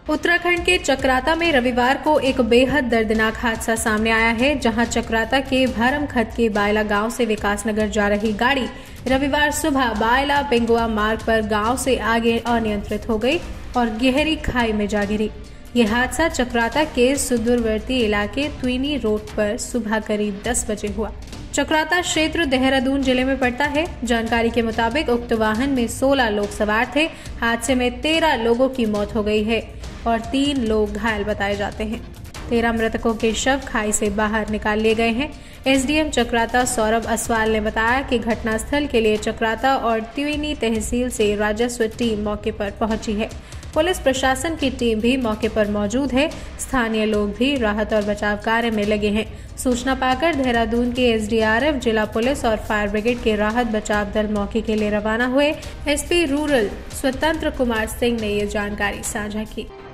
उत्तराखंड के चक्राता में रविवार को एक बेहद दर्दनाक हादसा सामने आया है, जहां चक्राता के भरमखत के बायला गांव से विकासनगर जा रही गाड़ी रविवार सुबह बायला पिंगुआ मार्ग पर गांव से आगे अनियंत्रित हो गई और गहरी खाई में जा गिरी। यह हादसा चक्राता के सुदूरवर्ती इलाके त्विनी रोड पर सुबह करीब 10 बजे हुआ। चक्राता क्षेत्र देहरादून जिले में पड़ता है। जानकारी के मुताबिक उक्त वाहन में 16 लोग सवार थे। हादसे में 13 लोगों की मौत हो गई है और 3 लोग घायल बताए जाते हैं। 13 मृतकों के शव खाई से बाहर निकाल लिए गए हैं। एसडीएम चक्राता सौरभ असवाल ने बताया कि घटनास्थल के लिए चक्राता और त्विनी तहसील से राजस्व टीम मौके पर पहुंची है। पुलिस प्रशासन की टीम भी मौके पर मौजूद है। स्थानीय लोग भी राहत और बचाव कार्य में लगे हैं। सूचना पाकर देहरादून के एसडीआरएफ, जिला पुलिस और फायर ब्रिगेड के राहत बचाव दल मौके के लिए रवाना हुए। एसपी रूरल स्वतंत्र कुमार सिंह ने ये जानकारी साझा की।